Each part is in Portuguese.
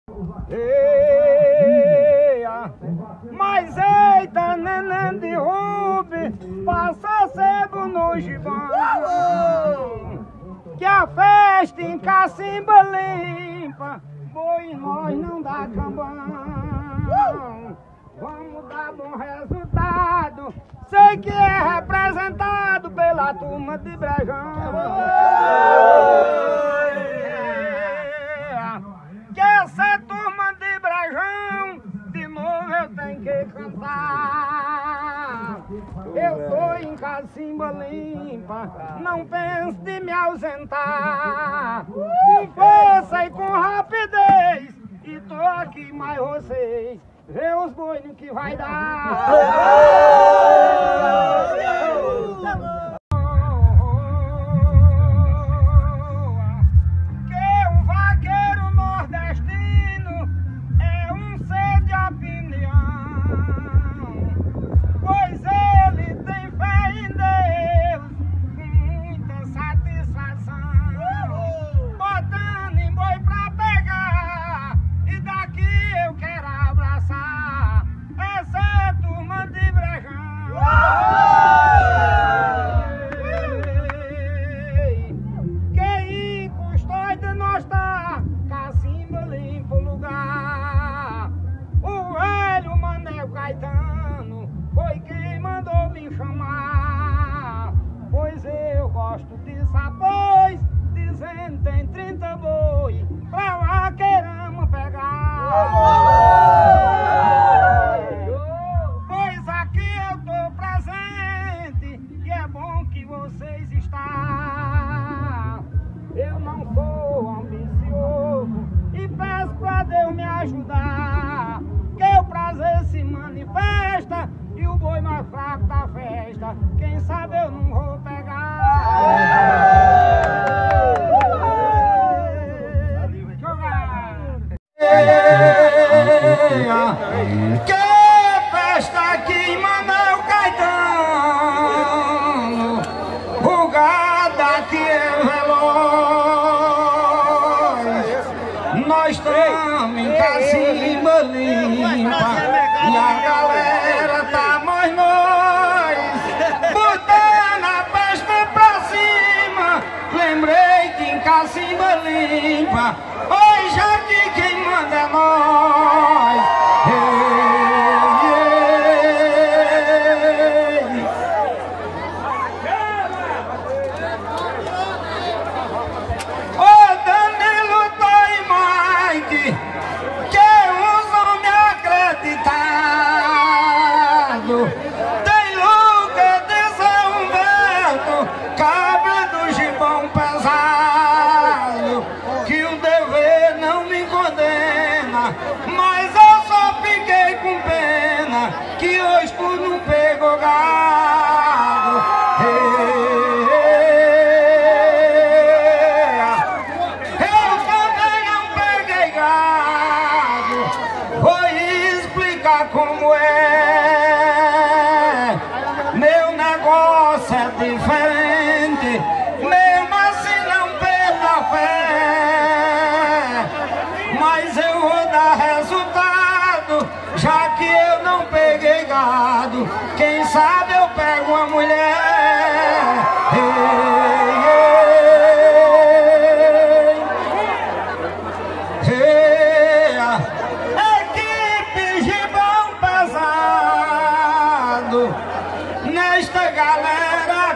Eia, mas eita, neném de Rubi, passa sebo no gibão, que a festa em Cacimba limpa, boi nós não dá cambão. Vamos dar bom resultado, sei que é representado pela turma de Brejão. Que essa turma de Brejão, de novo eu tenho que cantar. Eu tô em Cacimba limpa, não pense de me ausentar. Com força e com rapidez, e tô aqui mais vocês. Vê os boinos que vai dar. Que o vaqueiro nordestino é um ser de opinião, pois ele tem fé em Deus com muita satisfação, botando em boi pra pegar, e daqui eu quero abraçar essa turma de Brejão. Que em Custódia nós tá, Cacimba limpa o lugar. O velho Manel Caetano foi quem mandou me chamar, pois eu gosto disso, pois dizendo tem 30 boi pra vaqueirama pegar. Pois aqui eu tô presente e é bom que vocês estão. Eu não sou ambicioso e peço pra Deus me ajudar, que o prazer se manifesta e o boi mais fraco da festa, quem sabe eu não vou pegar. Que festa aqui em Manel Caetano, rugada que é veloz. Nós estamos em Cacimba limpa e a galera tá mais nós, botando a festa pra cima. Lembrei que em Cacimba limpa hoje aqui quem manda é nós. Ô Danilo, Tó e Mike, que os homens acreditados, tem Lucas de Zé Humberto, cabra do gibão pesado, que o dever não me condena, mas eu só fiquei com pena que hoje tu não pegou gado. Eu também não peguei gado, vou explicar como é. Meu negócio é diferente, mesmo assim não perco a fé, mas eu vou dar resultado, já que eu não peguei gado. Quem sabe eu pego uma mulher. Equipe gibão pesado, nesta galera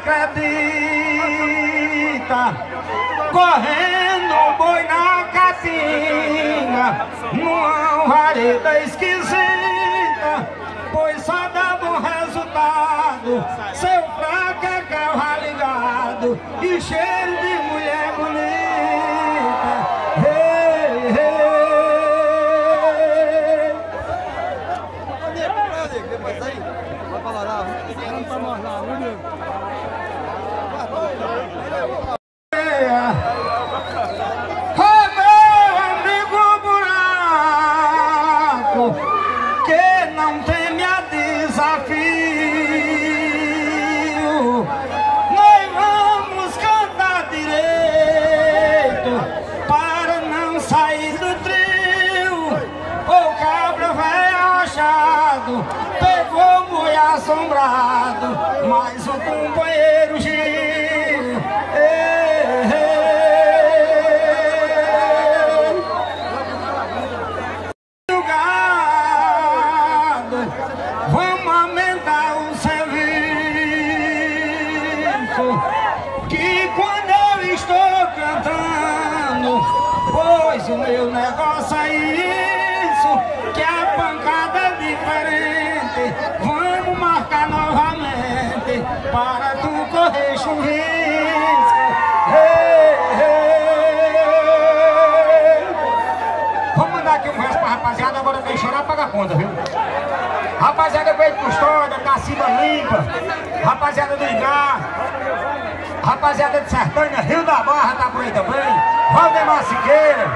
acredita, correndo um boi na catinga, numa vareta esquisita, pois só dá bom resultado, seu fraco é carro ligado e cheiro de mulher bonita. Hey, hey. Depois aí, vai falar lá, não tá mais lá, viu? Meu amigo buraco, que não teme a desafio, nós vamos cantar direito. assombrado, mas o companheiro Gil, vamos aumentar o serviço, que quando eu estou cantando, pois o meu negócio é isso, que a pancada é diferente. Vamos marcar novamente para tu correr chuvisco. Vamos mandar aqui um resto pra rapaziada, agora tem que chorar, paga a conta, viu? Rapaziada veio de Custódia, Cacimba Limpa, rapaziada do Igá, rapaziada de Sertânia, Rio da Barra tá por aí também, Valdemar Siqueira,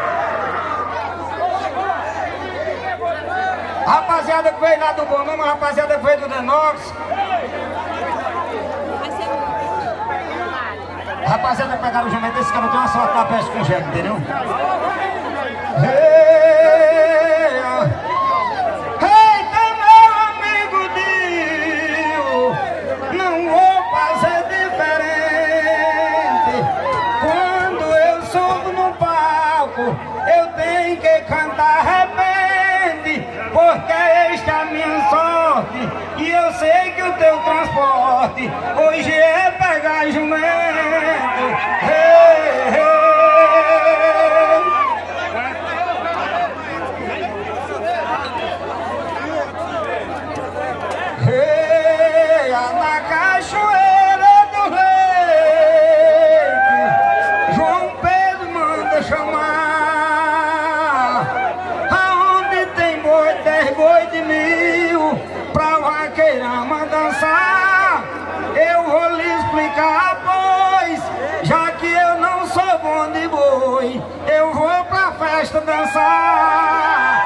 rapaziada que veio lá do Bonama, rapaziada que veio do Denox, rapaziada que pegaram o jumento, esse cara tem uma sorte na peste com jegue, entendeu? Eu tenho que cantar arrepende, porque esta é a minha sorte, e eu sei que o teu transporte hoje é pegar jumento. Na cachoeira do leite, João Pedro manda chamar. Aonde tem boi, 10 boi de 1000, pra vaqueirama dançar. Eu vou lhe explicar, pois, já que eu não sou bom de boi, eu vou pra festa dançar.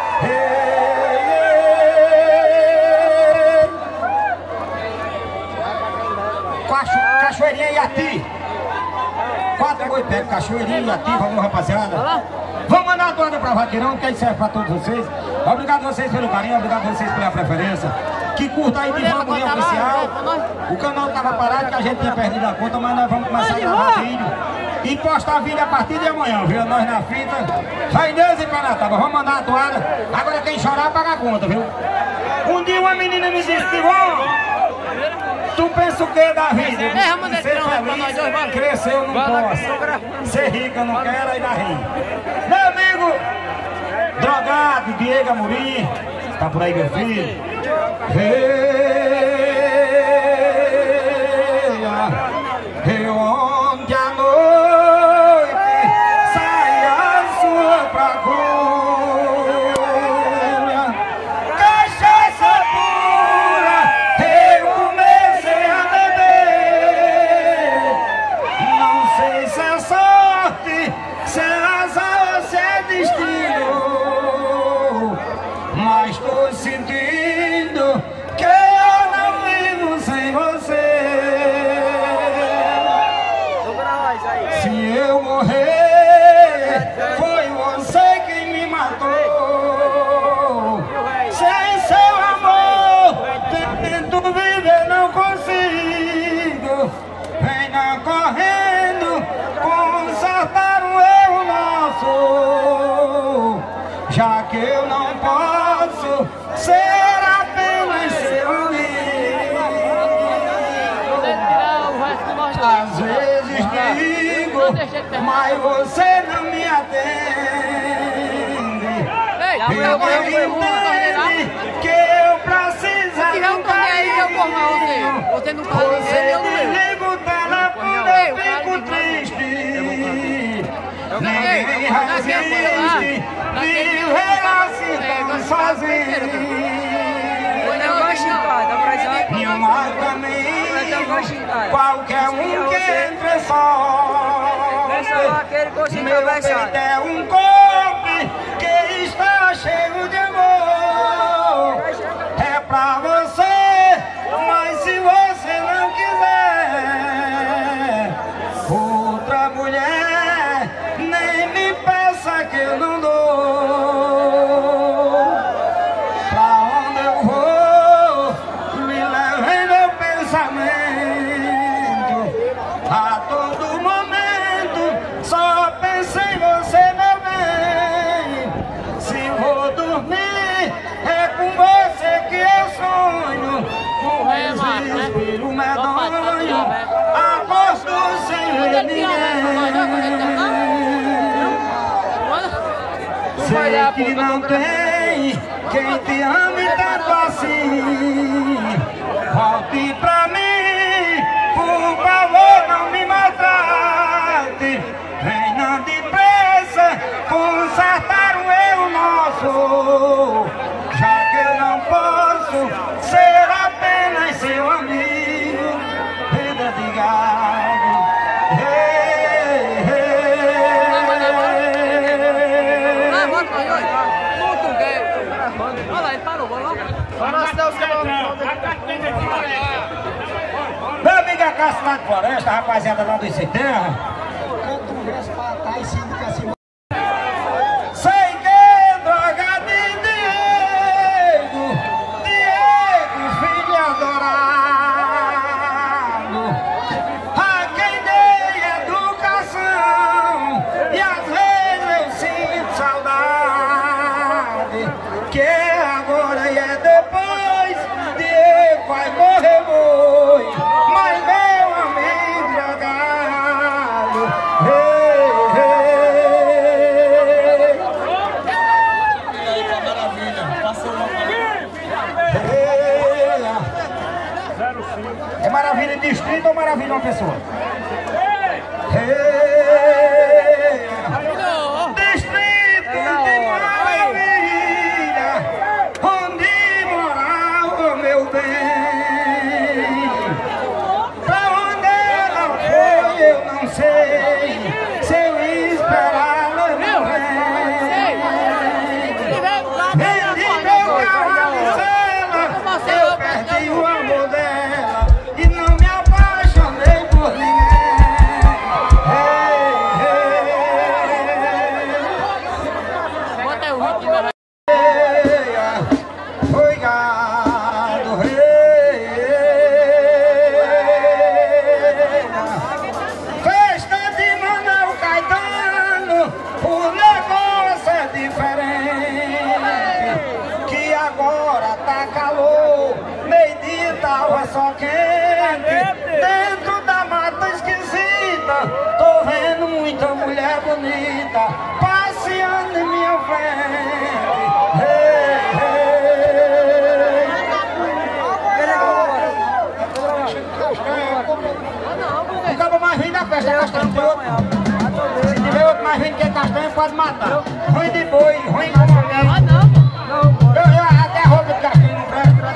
Cachoeirinha e Ati. 4 boi pega, Cachoeirinha e Ati, vamos rapaziada. Vamos mandar uma toada pra Vaqueirão, que aí serve pra todos vocês. Obrigado a vocês pelo carinho, obrigado a vocês pela preferência. Que curta aí de Vamos Oficial. O canal tava parado, que a gente tinha perdido a conta, mas nós vamos começar a gravar vídeo e postar vídeo a partir de amanhã, viu? Nós na fita. Vai Deus e Panataba, vamos mandar uma toada. Agora quem chorar paga a conta, viu? Um dia uma menina me disse que tu pensa o que da vida? Ser feliz, crescer eu não posso. Ser rico eu não quero, aí dá rir. Meu amigo drogado, Diego Amorim, tá por aí meu filho? Ontem à noite saia a sua procura, cachaça pura, eu comecei a beber. Não sei se é sorte, se é azar ou se é destino, mas tô sentindo que eu não vivo sem você. Se eu morrer, foi você quem me matou. Sem seu amor, tento viver, não consigo. Venha correndo, consertar um erro nosso, já que eu não posso ser apenas seu amigo. Às vezes digo, mas você não me atende. Eu entendo que eu preciso de um carinho. Você não fala isso, eu desligo o telefone, eu fico triste. Ninguém resiste, viver assim tão sozinho. E um mar caminho, qualquer um que entre só. Meu peito é um corpo que está cheio de amor. É pra você, mas se você não quiser outra mulher, nem me peça que eu não dou. Pra onde eu vou, me leve em ninguém. Sei que não tem quem te ame tanto assim. Volte pra mim, por favor, não me maltrate. Venha depressa consertar o erro nosso, já que eu não posso ser apenas seu amigo. Vida de gado. Meu amigo Acácio lá de Floresta, rapaziada lá do Sem Terra. Canta um verso pra trás, síndica assim. Sei que é droga de Diego, filho adorado, a quem dei educação, e às vezes eu sinto saudade, que agora e é depois, Diego vai morrer, mas meu amigo jogado, é maravilha de distrito ou maravilha de uma pessoa? Distrito de maravilha, onde morar o meu bem. Pra onde ela foi eu não sei, se eu esperá-la não vem. Vendi meu cavalo e sela, eu perdi o amor dela e não me apaixonei por ninguém. Foi gado, festa de Manuel Caetano, o negócio é diferente, que agora tá calor, meio-dia tava só quente, dentro da mata esquisita, tô vendo muita mulher bonita, passeando em minha frente. O cabo mais ruim da festa, castanho tem outro. Se tiver outro mais ruim que é castanho, pode matar. Ruim de boi, ruim como alguém. Eu até roupa de castanho não presta.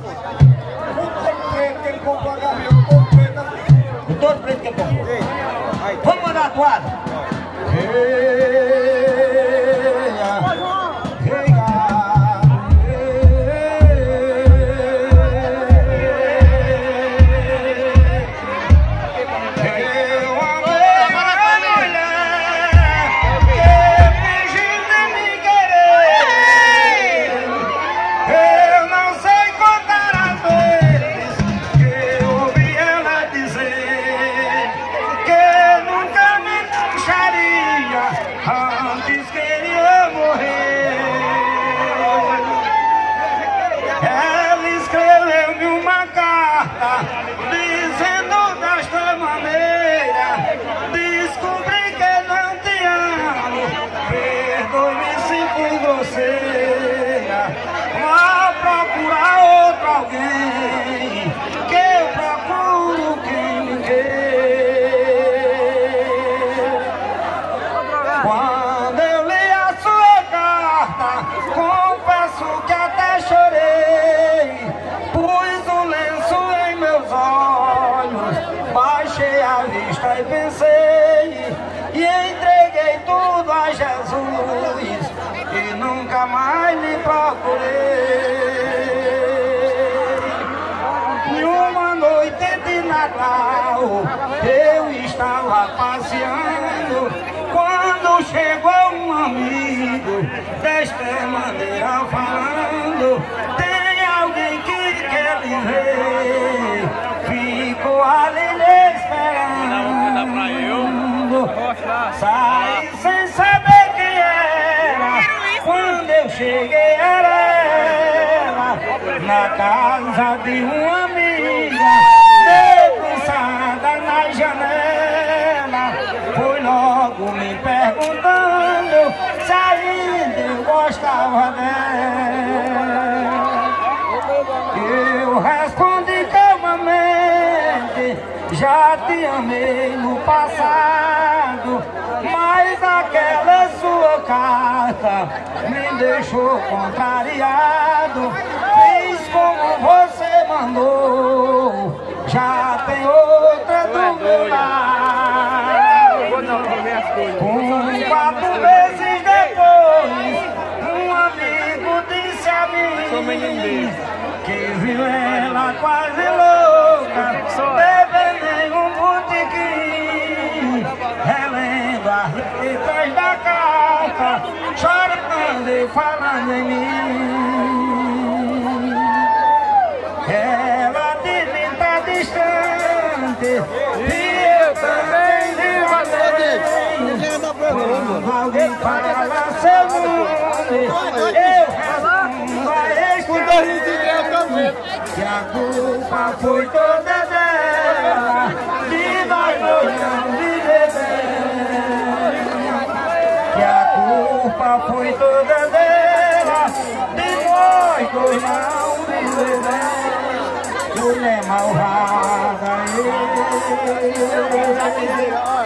O todo preto que ele comprou. Vamos mandar a toada. Antes queria morrer. Ela escreveu-me uma carta dizendo desta maneira: descobri que não te amo, perdoe-me se fui grosseira. Vá procurar outro alguém, que eu procuro quem me quer. Quando eu li a sua carta, confesso que até chorei. Pus um lenço em meus olhos, baixei a vista e pensei, e entreguei tudo a Jesus, e nunca mais lhe procurei. Em uma noite de Natal, eu estava passeando, quando chegou um amigo, desta maneira falando: tem alguém que quer lhe ver. Ficou ali lhe esperando, saí sem saber quem era. Quando eu cheguei era ela, na casa de uma amiga, debruçada na janela. gostava dela. Eu respondi calmamente, já te amei no passado, mas aquela sua carta me deixou contrariado. Fiz como você mandou, já tem outra do meu lado. 4 meses depois, um amigo disse a mim que viu ela quase louca, bebendo em um botequim, relendo as letras da carta, chorando e falando em mim. Ela disse que tá distante e eu também quando alguém fala seu nome, eu respondo a este que a culpa foi toda dela, de nós dois não viver bem. Que a culpa foi toda dela, de nós dois não viver bem. Mulher malvada,